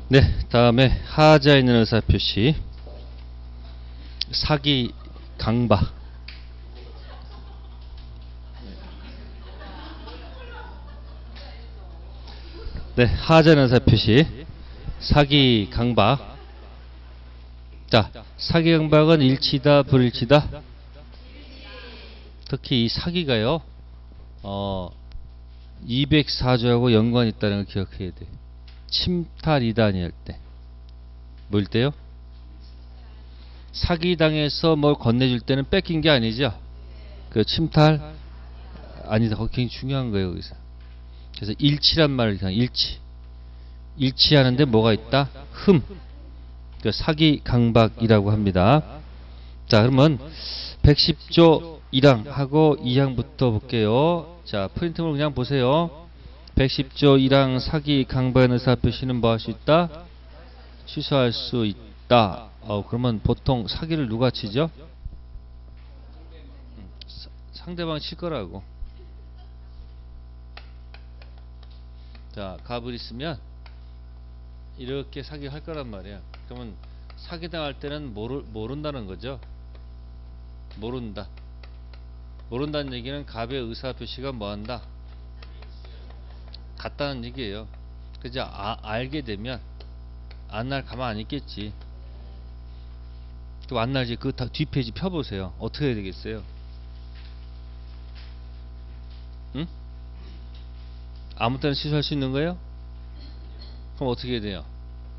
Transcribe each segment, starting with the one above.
네, 다음에 하자에 있는 의사표시 사기 강박. 네, 하자에 있는 의사표시 사기 강박. 자, 사기 강박은 일치다 불일치다? 특히 이 사기가요 204조하고 연관이 있다는 걸 기억해야 돼. 침탈이단이 할 때. 뭘 때요? 사기당해서 뭘 건네줄 때는 뺏긴 게 아니죠. 그 침탈 아니다. 거기 굉장히 중요한 거예요. 여기서. 그래서 일치란 말을 그냥 일치하는데 뭐가 있다? 흠. 그 사기 강박이라고 합니다. 자, 그러면 110조 1항하고 2항부터 볼게요. 자, 프린트물 그냥 보세요. 110조 1항 사기 강박의 의사표시는 뭐 할 수 있다? 취소할 수 있다. 그러면 보통 사기를 누가 치죠? 상대방이 칠 거라고. 자, 갑을 있으면 이렇게 사기를 할 거란 말이야. 그러면 사기당할 때는 모른다는 거죠. 모른다. 모른다는 얘기는 갑의 의사표시가 뭐한다? 같다는 얘기예요. 그죠? 알게 되면 안 날 가만 안 있겠지. 또 안 날지. 그 뒷페이지 펴보세요. 어떻게 해야 되겠어요? 응? 아무 때나 취소할 수 있는 거예요? 그럼 어떻게 해야 돼요?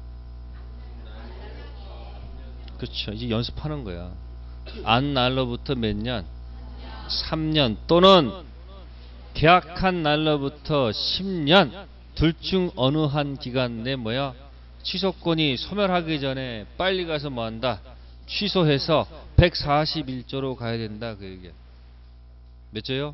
그렇죠. 이제 연습하는 거야. 안 날로부터 몇 년? 3년 또는 계약한 날로부터 10년 둘 중 어느 한 기간 내 뭐야? 취소권이 소멸하기 전에 빨리 가서 뭐 한다? 취소해서 141조로 가야 된다. 그 얘기야. 몇 조요?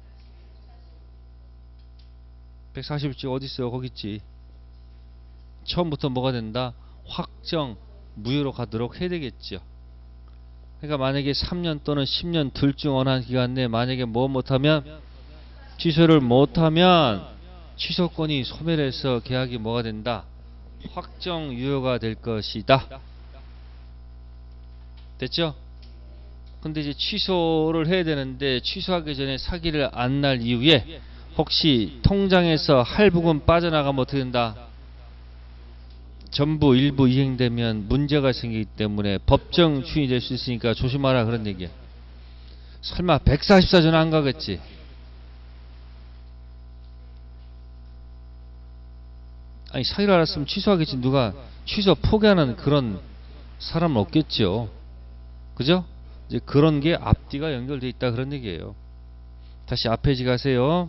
141조 어디 있어요? 거기 있지. 처음부터 뭐가 된다? 확정 무효로 가도록 해야 되겠죠. 그러니까 만약에 3년 또는 10년 둘 중 어느 한 기간 내에 만약에 뭐 못하면 취소를 못하면 취소권이 소멸해서 계약이 뭐가 된다? 확정 유효가 될 것이다. 됐죠? 근데 이제 취소를 해야 되는데 취소하기 전에 사기를 안 날 이후에 혹시 통장에서 할부금 빠져나가면 어떻게 된다? 전부 일부 이행되면 문제가 생기기 때문에 법정 추인이 될 수 있으니까 조심하라 그런 얘기야. 설마 144조는 안 가겠지? 아니 사기를 알았으면 취소하겠지. 누가 취소 포기하는 그런 사람은 없겠죠. 그죠? 이제 그런 게 앞뒤가 연결되어 있다 그런 얘기예요. 다시 앞 페이지 가세요.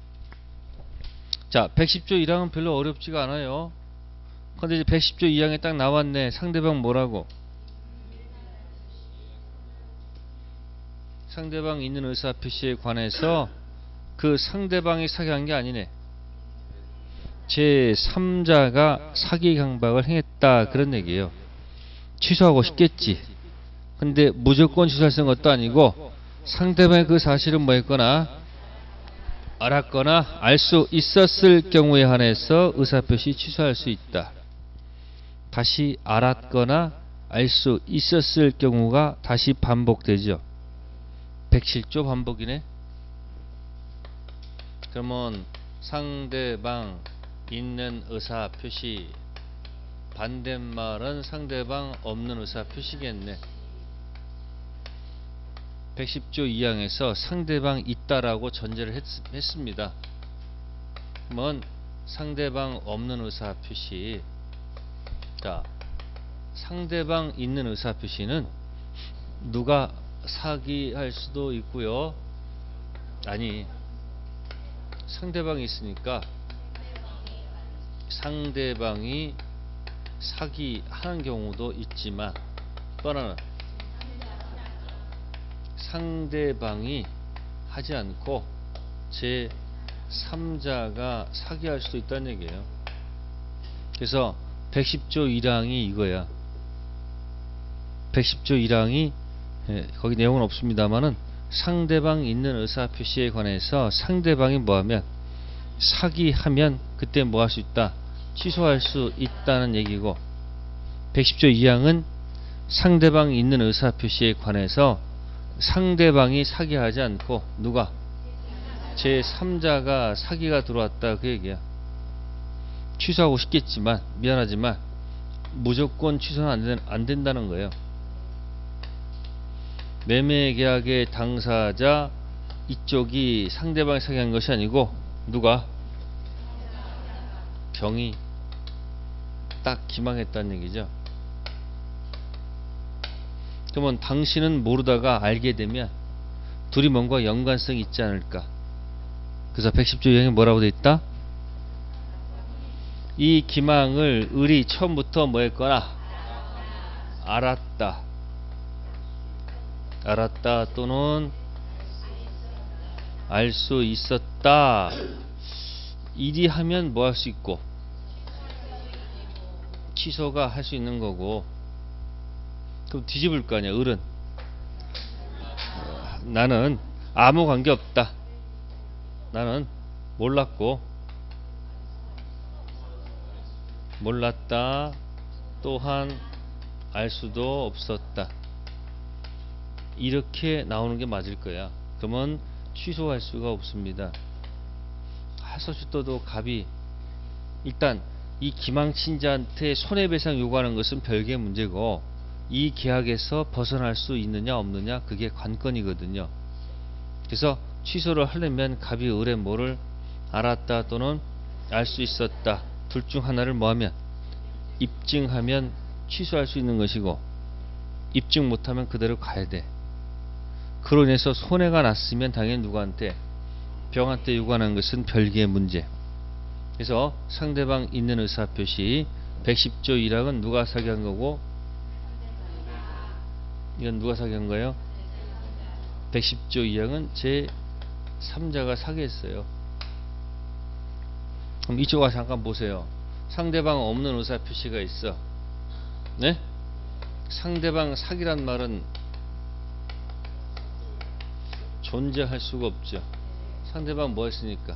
자, 110조 1항은 별로 어렵지가 않아요. 근데 이제 110조 2항에 딱 나왔네. 상대방 뭐라고? 상대방 있는 의사표시에 관해서 그 상대방이 사기한 게 아니네. 제3자가 사기 강박을 행했다 그런 얘기예요. 취소하고 싶겠지. 근데 무조건 취소할 수 있는 것도 아니고 상대방의 그 사실은 뭐 했거나 알았거나 알 수 있었을 경우에 한해서 의사표시 취소할 수 있다. 다시 알았거나 알 수 있었을 경우가 다시 반복되죠. 107조 반복이네. 그러면 상대방 있는 의사표시 반대말은 상대방 없는 의사표시겠네. 110조 2항에서 상대방 있다라고 전제를 했습니다. 그러면 상대방 없는 의사표시. 자, 상대방 있는 의사표시는 누가 사기할 수도 있고요. 아니, 상대방이 있으니까 상대방이 사기하는 경우도 있지만 또 하나는 상대방이 하지 않고 제3자가 사기할 수도 있다는 얘기예요. 그래서 110조 1항이 이거야. 110조 1항이 거기 내용은 없습니다만은 상대방 있는 의사표시에 관해서 상대방이 뭐하면 사기하면 그때 뭐 할 수 있다? 취소할 수 있다는 얘기고, 110조 2항은 상대방이 있는 의사표시에 관해서 상대방이 사기하지 않고 누가? 제3자가 사기가 들어왔다 그 얘기야. 취소하고 싶겠지만 미안하지만 무조건 취소는 안 된다는 거예요. 매매계약의 당사자 이쪽이 상대방이 사기한 것이 아니고 누가? 경이 딱 기망했다는 얘기죠. 그러면 당신은 모르다가 알게 되면 둘이 뭔가 연관성이 있지 않을까. 그래서 110조 2항에 뭐라고 돼 있다? 이 기망을 을이 처음부터 뭐 했거나 알았다 또는 알 수 있었다. 일이 하면 뭐 할 수 있고 취소가 할 수 있는 거고. 그럼 뒤집을 거 아니야. 을은 나는 아무 관계 없다. 나는 몰랐다. 또한 알 수도 없었다. 이렇게 나오는 게 맞을 거야. 그러면 취소할 수가 없습니다. 하소시토도 갑이 일단 이 기망친자한테 손해배상 요구하는 것은 별개의 문제고, 이 계약에서 벗어날 수 있느냐 없느냐 그게 관건이거든요. 그래서 취소를 하려면 갑이 을의 뭐를 알았다 또는 알 수 있었다 둘 중 하나를 뭐하면 입증하면 취소할 수 있는 것이고, 입증 못하면 그대로 가야 돼. 그로 인해서 손해가 났으면 당연히 누구한테? 병한테 요구하는 것은 별개의 문제. 그래서 상대방 있는 의사표시 110조 1항은 누가 사기한 거고, 이건 누가 사기한 거예요? 110조 2항은 제3자가 사기했어요. 그럼 이쪽 와서 잠깐 보세요. 상대방 없는 의사표시가 있어. 네? 상대방 사기란 말은 존재할 수가 없죠. 상대방 뭐 했으니까?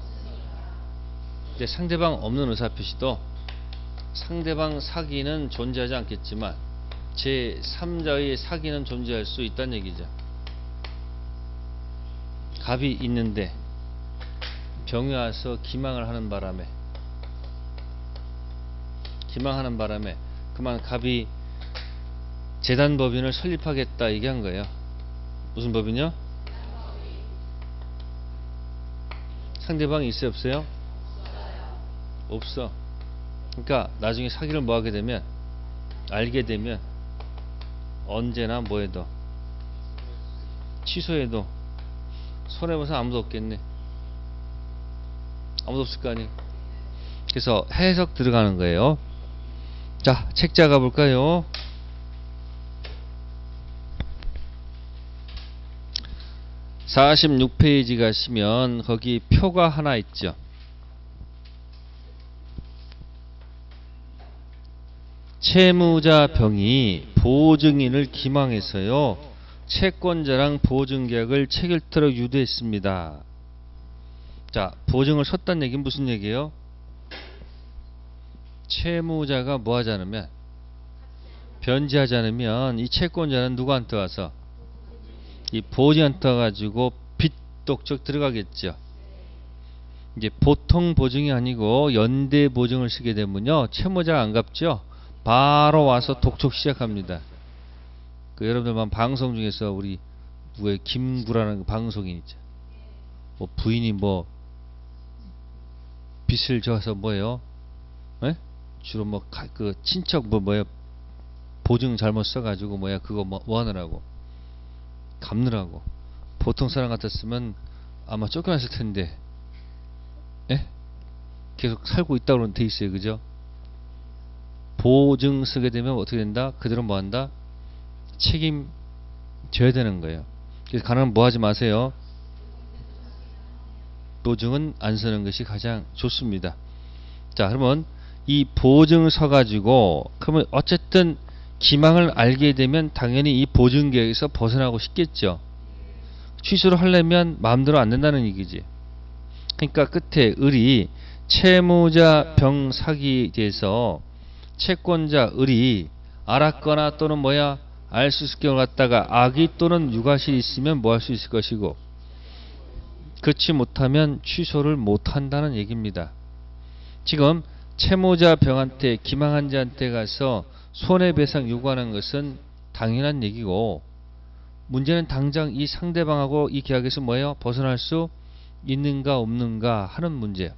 근데 상대방 없는 의사표시도 상대방 사기는 존재하지 않겠지만 제3자의 사기는 존재할 수 있다는 얘기죠. 갑이 있는데 병이 와서 기망하는 바람에 그만 갑이 재단법인을 설립하겠다 얘기한 거예요. 무슨 법인이요? 상대방이 있어요 없어요? 없어. 그러니까 나중에 사기를 뭐 하게 되면, 알게 되면 언제나 뭐해도 취소해도 손해보상 아무도 없겠네. 아무도 없을 거 아니. 그래서 해석 들어가는 거예요. 자, 책 작아 볼까요? (46페이지) 가시면 거기 표가 하나 있죠. 채무자 병이 보증인을 기망해서요 채권자랑 보증계약을 체결토록 유도했습니다. 자, 보증을 섰다는 얘기는 무슨 얘기예요? 채무자가 뭐 하지 않으면, 변제하지 않으면 이 채권자는 누구한테 와서? 이 보증한테 와가지고 빚독적 들어가겠죠. 이제 보통 보증이 아니고 연대 보증을 쓰게 되면요 채무자가 안 갚죠. 바로 와서 독촉 시작합니다. 그 여러분들만 방송 중에서 우리 누구의 김구라는 그 방송인 있죠. 뭐 부인이 뭐 빚을 져서 뭐예요? 에? 주로 뭐 그 친척 뭐예요? 보증 잘못 써가지고 뭐야 그거 뭐 하느라고 갚느라고. 보통 사람 같았으면 아마 쫓겨났을 텐데, 에? 계속 살고 있다고 그러는 데 있어요, 그죠? 보증 쓰게 되면 어떻게 된다? 그대로 뭐 한다? 책임져야 되는 거예요. 그래서 가능하면 뭐 하지 마세요. 보증은 안 쓰는 것이 가장 좋습니다. 자, 그러면 이 보증 서가지고 그러면 어쨌든 기망을 알게 되면 당연히 이 보증계약에서 벗어나고 싶겠죠. 취소를 하려면 마음대로 안 된다는 얘기지. 그러니까 끝에 을이 채무자 병 사기에 대해서 채권자 을이 알았거나 또는 뭐야 알 수 있을 경우 갖다가 악의 또는 유가실이 있으면 뭐 할 수 있을 것이고, 그렇지 못하면 취소를 못한다는 얘기입니다. 지금 채무자 병한테 기망한 자한테 가서 손해배상 요구하는 것은 당연한 얘기고, 문제는 당장 이 상대방하고 이 계약에서 뭐예요? 벗어날 수 있는가 없는가 하는 문제예요.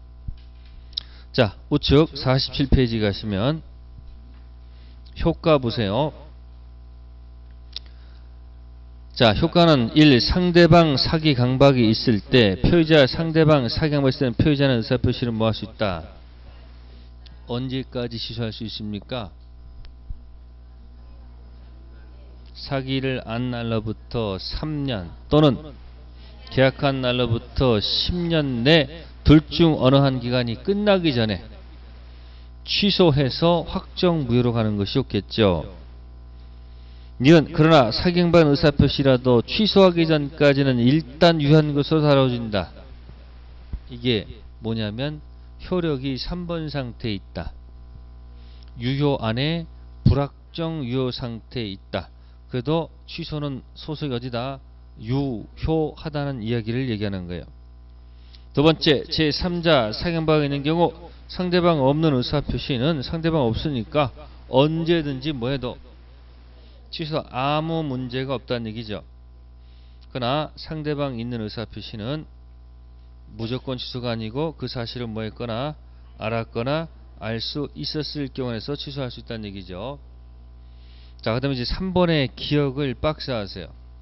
자, 우측 47페이지 가시면 효과 보세요. 자, 효과는 1. 상대방 사기 강박이 있을 때 표의자 상대방 사기 강박이 있을 때는 표의자는 의사표시를 뭐 할 수 있다? 언제까지 취소할 수 있습니까? 사기를 안 날로부터 3년 또는 계약한 날로부터 10년 내 둘 중 어느 한 기간이 끝나기 전에 취소해서 확정무효로 가는 것이 좋겠죠. 니은 그러나 사기 강박은 의사표시라도 취소하기 전까지는 일단 유효한 것으로 다뤄진다. 이게 뭐냐면 효력이 3번 상태에 있다. 유효 안에 불확정 유효 상태에 있다. 그래도 취소는 소속이 어디다? 유효하다는 이야기를 얘기하는 거예요. 두 번째, 제3자 사기 강박이 있는 경우 상대방 없는 의사표시는 상대방 없으니까 언제든지 뭐해도 취소 아무 문제가 없다는 얘기죠. 그러나 상대방 있는 의사표시는 무조건 취소가 아니고 그 사실을 뭐 했거나 알았거나 알 수 있었을 경우에서 취소할 수 있다는 얘기죠. 자, 그 다음에 이제 3번의 기억을 박스하세요.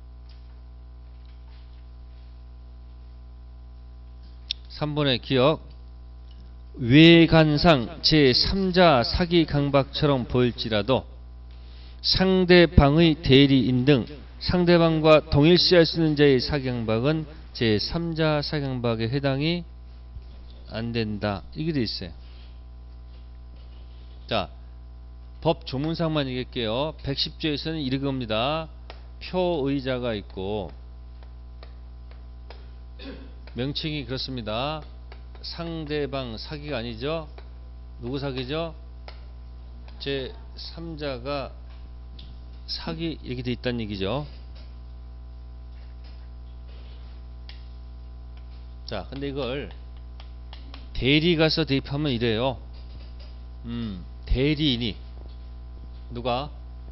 3번의 기억. 외관상 제3자 사기 강박처럼 보일지라도 상대방의 대리인 등 상대방과 동일시할 수 있는 자의 사기 강박은 제3자 사기 강박에 해당이 안 된다. 이게 돼 있어요. 자, 법 조문상만 얘기할게요. 110조에서는 이렇게 봅니다. 표의자가 있고 명칭이 그렇습니다. 상대방 사기가 아니죠. 누구 사기죠? 제3자가 사기 이렇게 돼 있다는 얘기죠. 자, 근데 이걸 대리 가서 대입하면 이래요. 대리인이 누가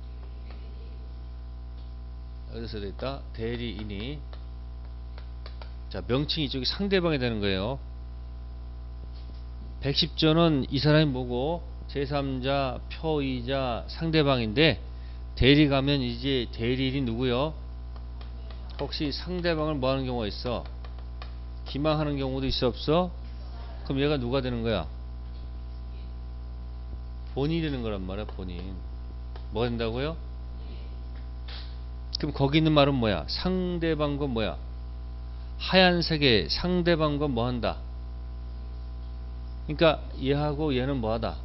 어디서 돼 있다? 대리인이 자, 명칭이 이쪽이 상대방이 되는 거예요. 110조는 이 사람이 뭐고 제3자, 표의자, 상대방인데 대리 가면 이제 대리인이 누구요? 혹시 상대방을 뭐 하는 경우가 있어? 기망하는 경우도 있어 없어? 그럼 얘가 누가 되는 거야? 본인이 되는 거란 말이야. 본인. 뭐가 된다고요? 그럼 거기 있는 말은 뭐야? 상대방과 뭐야? 하얀색의 상대방과 뭐 한다? 그러니까 얘하고 얘는 뭐 하다?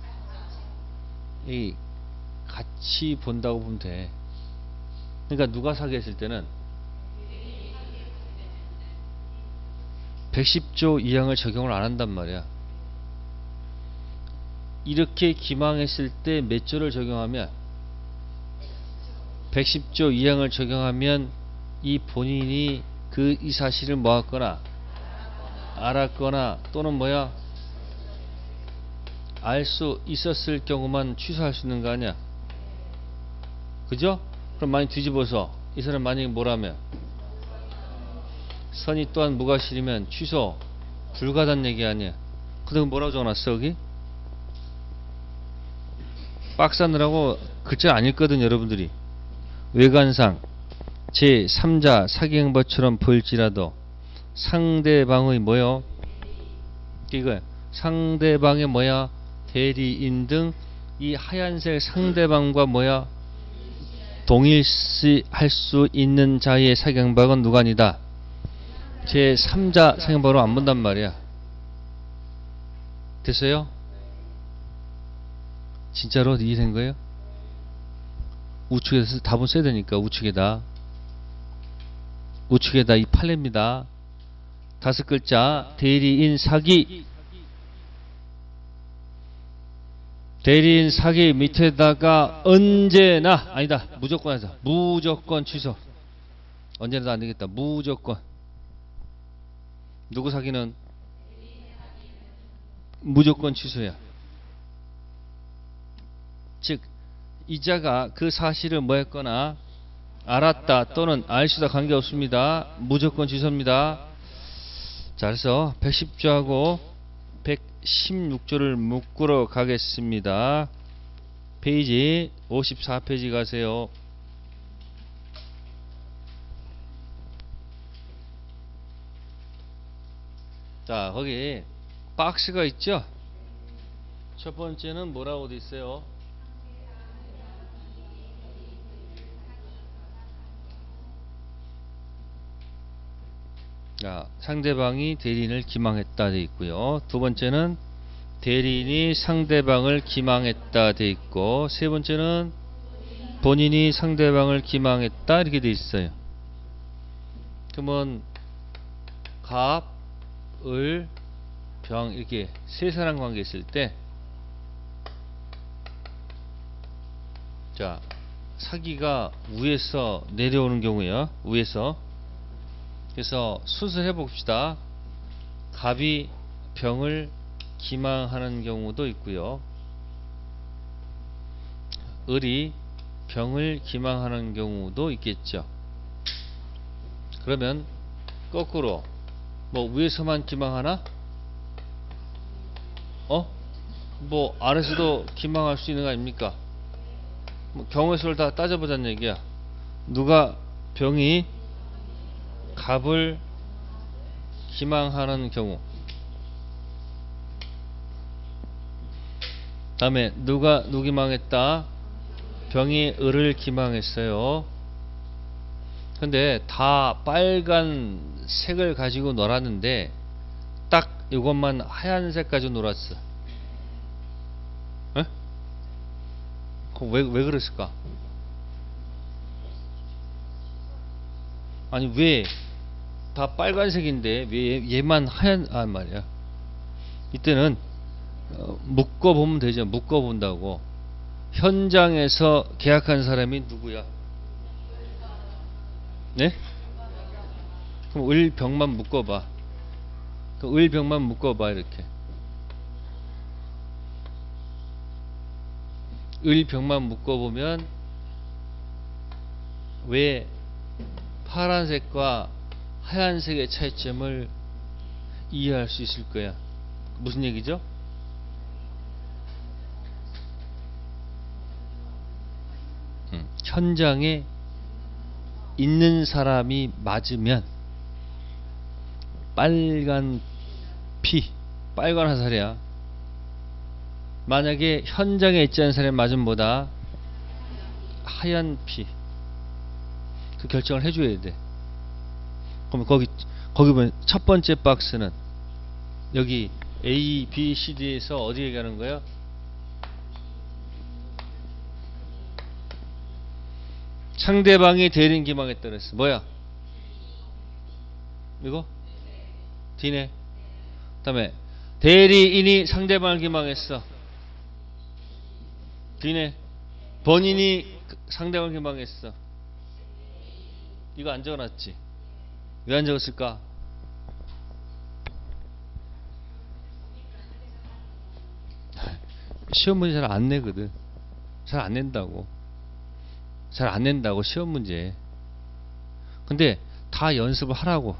이 같이 본다고 보면 돼. 그러니까 누가 사기했을 때는 110조 2항을 적용을 안 한단 말이야. 이렇게 기망했을 때 몇 조를 적용하면 110조 2항을 적용하면 이 본인이 이 사실을 뭐 했거나 알았거나 또는 뭐야 알 수 있었을 경우만 취소할 수 있는 거 아니야. 그죠? 그럼 많이 뒤집어서 이 사람 만약에 뭐라면 선이 또한 무과실이면 취소 불가단 얘기 아니야. 근데 뭐라고 적어놨어 여기? 박스 하느라고 글자 안 읽거든 여러분들이. 외관상 제3자 사기 행보처럼 보일지라도 상대방의 뭐요? 이거 상대방의 뭐야? 대리인 등 이 하얀색 상대방과 뭐야? 동일시할 수 있는 자의 사기 행박은 누가 아니다? 제3자 사기 행박으로 안 본단 말이야. 됐어요? 진짜로 이해된 거예요? 우측에서 답은 써야 되니까 우측에다 이 판례입니다. 5글자 대리인 사기 대리인 사기 밑에다가 언제나 아니다 무조건 하자. 무조건 취소. 언제나도 안 되겠다. 무조건. 누구 사기는 무조건 취소야. 즉 이자가 그 사실을 뭐 했거나 알았다 또는 알수다 관계없습니다. 무조건 취소입니다. 자, 그래서 110조하고 116조를 묶으러 가겠습니다. 페이지 54페이지 가세요. 자, 거기 박스가 있죠? 첫 번째는 뭐라고 돼 있어요? 자, 상대방이 대리인을 기망했다 돼 있고요. 두 번째는 대리인이 상대방을 기망했다 돼 있고, 세 번째는 본인이 상대방을 기망했다 이렇게 돼 있어요. 그러면 갑, 을, 병 이렇게 세 사람 관계 있을 때, 자, 사기가 위에서 내려오는 경우에요. 위에서. 그래서 순서를 해봅시다. 갑이 병을 기망하는 경우도 있고요. 을이 병을 기망하는 경우도 있겠죠. 그러면 거꾸로 뭐 위에서만 기망하나? 뭐 아래서도 기망할 수 있는 거 아닙니까? 뭐 경우의 수를 다 따져보자는 얘기야. 누가 병이 갑을 기망하는 경우, 다음에 누가 누구 기망했다? 병이 을을 기망했어요. 근데 다 빨간 색을 가지고 놀았는데 딱 이것만 하얀색 가지고 놀았어. 에? 왜 그랬을까? 아니 왜 다 빨간색인데 왜 얘만 하얀 말이야. 이때는 묶어보면 되죠. 묶어본다고. 현장에서 계약한 사람이 누구야? 네? 그럼 을병만 묶어봐. 그럼 을병만 묶어봐. 이렇게 을병만 묶어보면 왜 파란색과 하얀색의 차이점을 이해할 수 있을 거야. 무슨 얘기죠? 현장에 있는 사람이 맞으면 빨간 피, 빨간 화살이야. 만약에 현장에 있지 않은 사람이 맞으면 뭐다? 하얀 피. 그 결정을 해줘야 돼. 그럼 거기 보면 첫 번째 박스는 여기 A, B, C, D에서 어디 얘기하는 거야? 상대방이 대리인 기망했다 그랬어. 뭐야? 이거? D네. 그 다음에 대리인이 상대방을 기망했어. D네. 본인이 상대방을 기망했어. 이거 안 적어놨지? 왜 안 적었을까? 시험 문제 잘 안 내거든. 잘 안 낸다고. 잘 안 낸다고 시험 문제. 근데 다 연습을 하라고.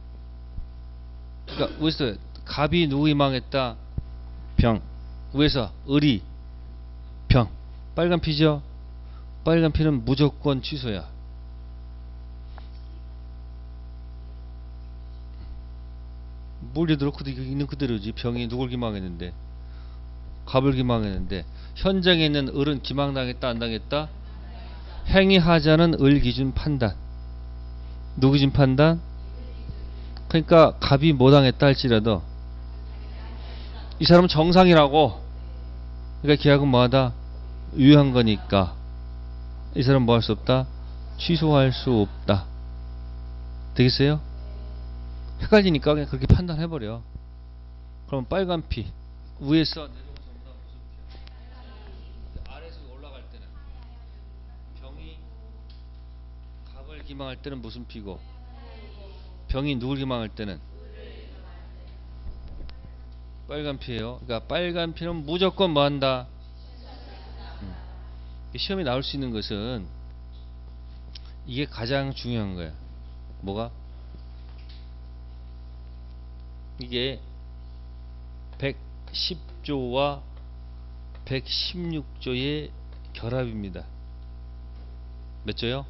그러니까 위에서 갑이 누구 희망했다? 병. 위에서 을이 병. 빨간 피죠? 빨간 피는 무조건 취소야. 뭘 예들어 있는 그대로지. 병이 누굴 기망했는데, 갑을 기망했는데, 현장에 있는 을은 기망당했다 안 당했다? 행위하자는 을 기준 판단. 누구 기준 판단? 그러니까 갑이 뭐 당했다 할지라도 이 사람은 정상이라고. 그러니까 계약은 뭐하다? 유효한 거니까 이 사람은 뭐 할 수 없다? 취소할 수 없다. 되겠어요? 헷갈리니까 그냥 그렇게 판단해버려. 그럼 빨간 피 위에서 내려오는 기망할 때는 무슨 피고? 병이 누굴 기망할 때는 빨간 피예요. 그러니까 빨간 피는 무조건 뭐 한다? 시험에 나올 수 있는 것은 이게 가장 중요한 거야. 뭐가? 이게 110조와 116조의 결합입니다. 몇 조요?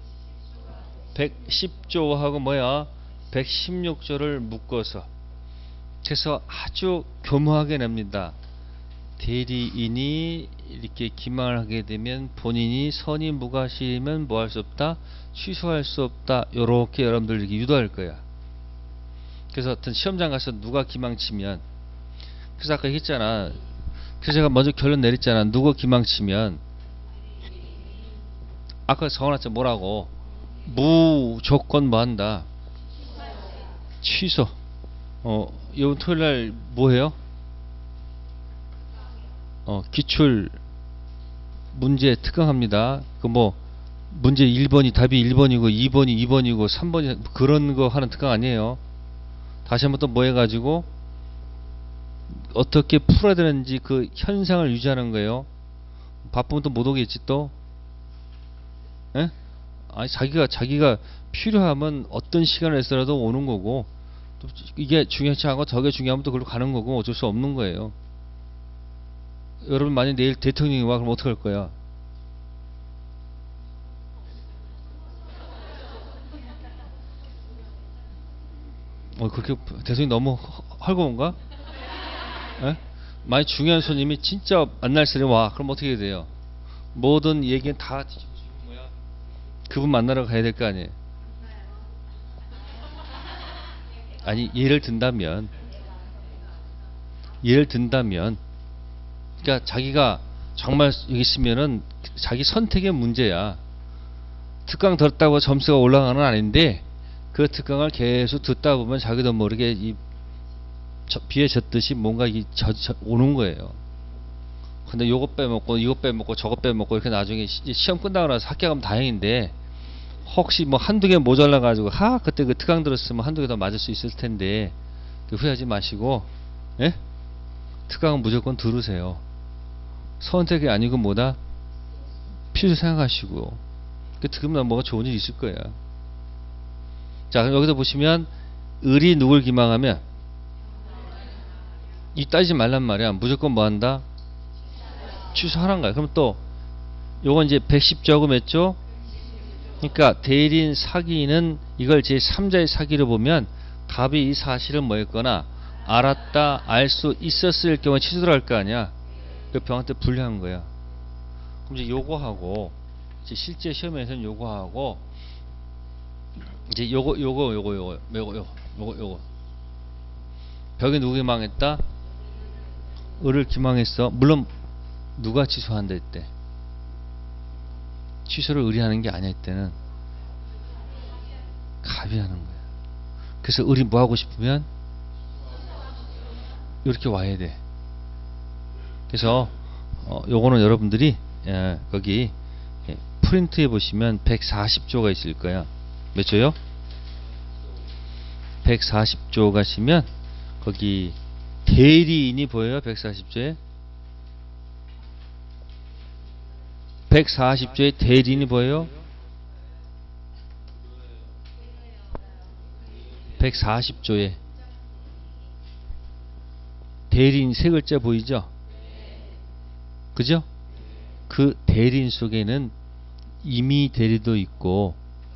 110조하고 뭐야? 116조를 묶어서, 그래서 아주 교묘하게 냅니다. 대리인이 이렇게 기망을 하게 되면 본인이 선이 무과실이면 뭐 할 수 없다? 취소할 수 없다. 요렇게 여러분들 이렇게 유도할 거야. 그래서 어떤 시험장 가서 누가 기망치면, 그래서 아까 얘기했잖아. 그래서 제가 먼저 결론 내렸잖아. 누가 기망치면, 아까 적어놨죠. 뭐라고? 무조건 뭐 한다? 취소. 이번 토요일날 뭐해요? 기출 문제 특강합니다. 그 뭐 문제 1번이 답이 1번이고 2번이 2번이고 3번이 그런 거 하는 특강 아니에요. 다시 한번 또 뭐 해가지고 어떻게 풀어야 되는지 그 현상을 유지하는 거예요. 바쁘면 또 못 오겠지 또. 에? 아니 자기가 필요하면 어떤 시간을 내서라도 오는 거고, 또 이게 중요하지 않고 저게 중요하면 또 그걸로 가는 거고, 어쩔 수 없는 거예요. 여러분 만약 내일 대통령이 와, 그럼 어떡할 거야? 그렇게 대통령이 너무 헐거운가? 에? 만약 중요한 손님이 진짜 만날 사람이 와, 그럼 어떻게 돼요? 모든 얘기는 다 뒤집어지고 뭐야? 그분 만나러 가야 될 거 아니에요? 아니, 예를 든다면, 그러니까 자기가 정말 여기 있으면은 자기 선택의 문제야. 특강 들었다고 점수가 올라가는 건 아닌데, 그 특강을 계속 듣다 보면 자기도 모르게 비에 젖듯이 뭔가 오는 거예요. 근데 요거 빼먹고 이거 빼먹고 저거 빼먹고 이렇게 나중에 시험 끝나고 나서 합격하면 다행인데, 혹시 뭐 한두 개 모자라 가지고 그때 그 특강 들었으면 한두 개 더 맞을 수 있을 텐데, 후회하지 마시고, 예? 특강은 무조건 들으세요. 선택이 아니고 뭐다? 필요 생각하시고. 들으면 뭐가 좋은 일 있을 거야. 자, 그럼 여기서 보시면 을이 누굴 기망하면, 이 따지지 말란 말이야. 무조건 뭐 한다? 취소하란 거야. 그럼 또 요건 이제 110조하고 몇 조? 그러니까 대리인 사기는 이걸 제 3자의 사기로 보면 답이 이 사실을 뭐였거나 알았다, 알 수 있었을 경우에 취소를 할 거 아니야. 그 병한테 불리한 거야. 그럼 이제 요거하고, 이제 실제 시험에서는 요거하고, 이제 요거 벽에 누구 기망했다? 을을 기망했어. 물론 누가 취소한다 했대? 취소를 을이 하는 게 아니야. 이때는 갑이 하는 거야. 그래서 을이 뭐 하고 싶으면 이렇게 와야 돼. 그래서 요거는 여러분들이 거기 프린트에 보시면 140조가 있을 거야. 몇 조요? 140조 가시면 거기 대리인이 보여요. 140조에 140조에 대리인이 보여요. 140조에 대리인 세 글자 보이죠? 그죠? 그 대리인 속에는 임의 대리도 있고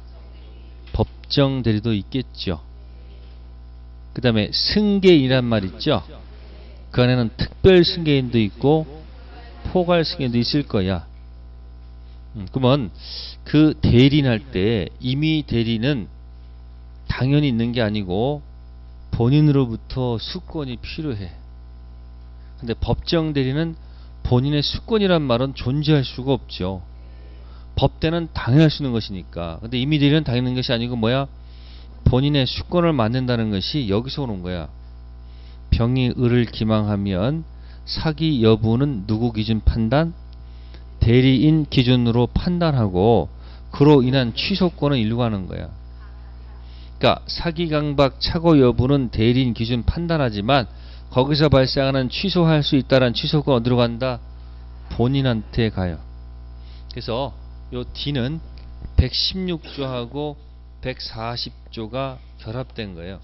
법정 대리도 있겠죠. 그 다음에 승계인이란 말 있죠? 그 안에는 특별 승계인도 있고 포괄 승계인도 있을 거야. 그러면 그 대리인 할 때 임의 대리는 당연히 있는 게 아니고 본인으로부터 수권이 필요해. 근데 법정 대리는 본인의 수권이란 말은 존재할 수가 없죠. 법대는 당연할 수 있는 것이니까. 근데 임의 대리는 당연한 것이 아니고 뭐야? 본인의 수권을 만든다는 것이 여기서 오는 거야. 병이 을을 기망하면 사기 여부는 누구 기준 판단? 대리인 기준으로 판단하고, 그로 인한 취소권은 일로 가는 거야. 그러니까 사기 강박 착오 여부는 대리인 기준 판단하지만 거기서 발생하는 취소할 수 있다는 취소권 어디로 간다? 본인한테 가요. 그래서 요 D는 116조하고 140조가 결합된 거예요.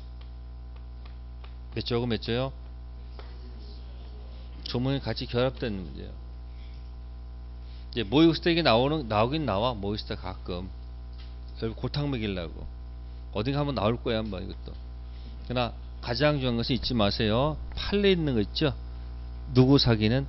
몇 조하고 몇 조요? 조문이 같이 결합된 문제예요. 이제 모의고사 때 이게 나오긴 나와. 모의고사 때 가끔 골탕 먹이려고 어딘가 한번 나올 거야 한번 이것도. 그러나 가장 중요한 것은 잊지 마세요. 판례 있는 거 있죠. 누구 사기는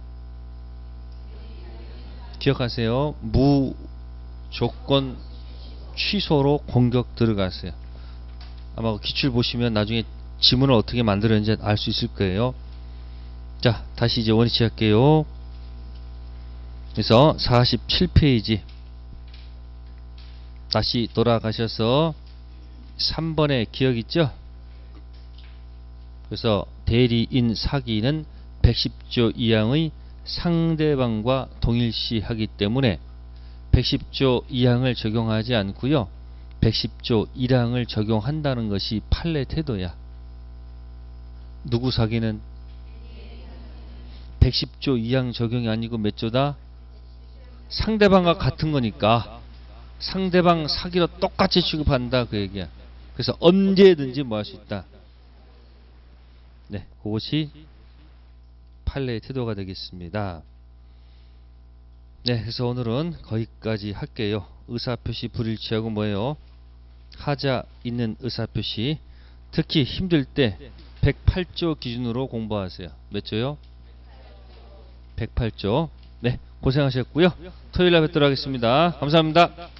기억하세요. 무조건 취소로 공격 들어갔어요. 아마 기출 보시면 나중에 지문을 어떻게 만들었는지 알 수 있을 거예요. 자, 다시 이제 원위치 할게요. 그래서 47페이지 다시 돌아가셔서 3번에 기억 있죠? 그래서 대리인 사기는 110조 2항의 상대방과 동일시하기 때문에 110조 2항을 적용하지 않고요. 110조 1항을 적용한다는 것이 판례 태도야. 누구 사기는 110조 2항 적용이 아니고 몇 조다? 상대방과 같은 거니까 상대방 사기로 똑같이 취급한다 그 얘기야. 그래서 언제든지 뭐 할 수 있다. 네, 그것이 판례의 태도가 되겠습니다. 네, 그래서 오늘은 거기까지 할게요. 의사표시 불일치하고 뭐예요? 하자 있는 의사표시. 특히 힘들 때 108조 기준으로 공부하세요. 몇 조요? 108조. 네, 고생하셨고요. 토요일 날 뵙도록 하겠습니다. 감사합니다.